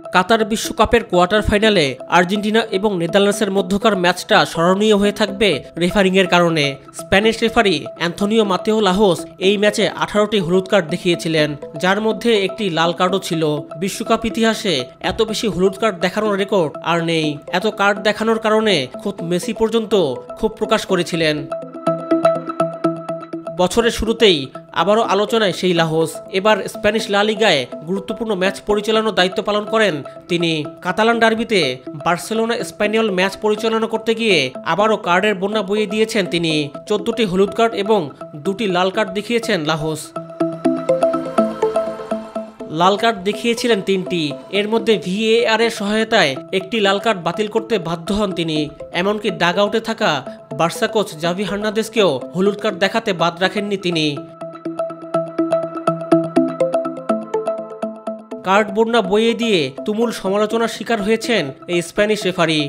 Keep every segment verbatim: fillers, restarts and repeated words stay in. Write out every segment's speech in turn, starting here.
কাতার বিশ্বকাপের কোয়ার্টার ফাইনালে আর্জেন্টিনা এবং নেদারল্যান্ডসের মধ্যকার ম্যাচটা স্মরণীয় হয়ে থাকবে রেফারিংয়ের কারণে। Spanish referee Antonio Mateu Lahoz এই ম্যাচে আঠারোটি হলুদ কার্ড দেখিয়েছিলেন, যার মধ্যে একটি লাল কার্ডও ছিল। বিশ্বকাপ ইতিহাসে এত বেশি হলুদ কার্ড দেখানোর রেকর্ড আর নেই। এত কার্ড দেখানোর কারণে খুব মেসি পর্যন্ত ক্ষোভ প্রকাশ করেছিলেন। বছরের শুরুতেই আবারও আলোচনায় সেই লাহোস। এবার স্প্যানিশ লা লিগায় গুরুত্বপূর্ণ ম্যাচ পরিচালনার দায়িত্ব পালন করেন তিনি। কাতালান ডার্বিতে বার্সেলোনা স্প্যানিয়ল ম্যাচ পরিচালনা করতে গিয়ে আবারও কার্ডের বন্যা বইয়ে দিয়েছেন তিনি। চোদ্দটি হলুদ কার্ড এবং দুটি লাল কার্ড দেখিয়েছেন লাহোস। লাল কার্ড দেখিয়েছিলেন তিনটি, এর মধ্যে ভিএআর এর সহায়তায় একটি লাল কার্ড বাতিল করতে বাধ্য হন তিনি। এমনকি ডাগ আউটে থাকা বার্সা কোচ জাভি হার্নান্দেজকেও হলুদ কার্ড দেখাতে বাদ রাখেননি তিনি। কার্ড বন্যা বইয়ে দিয়ে তুমুল সমালোচনার শিকার হয়েছেন এই স্প্যানিশ রেফারি।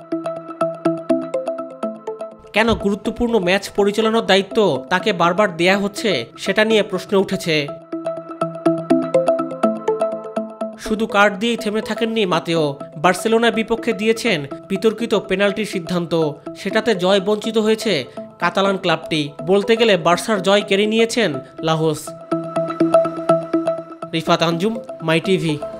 কেন গুরুত্বপূর্ণ ম্যাচ পরিচালনার দায়িত্ব তাকে বারবার দেয়া হচ্ছে সেটা নিয়ে প্রশ্ন উঠেছে। শুধু কার্ড দিয়েই থেমে থাকেননি মাতেও। বার্সেলোনার বিপক্ষে দিয়েছেন বিতর্কিত পেনাল্টির সিদ্ধান্ত, সেটাতে জয় বঞ্চিত হয়েছে কাতালান ক্লাবটি। বলতে গেলে বার্সার জয় কেড়ে নিয়েছেন Lahoz. Rifat Anjum, My TV.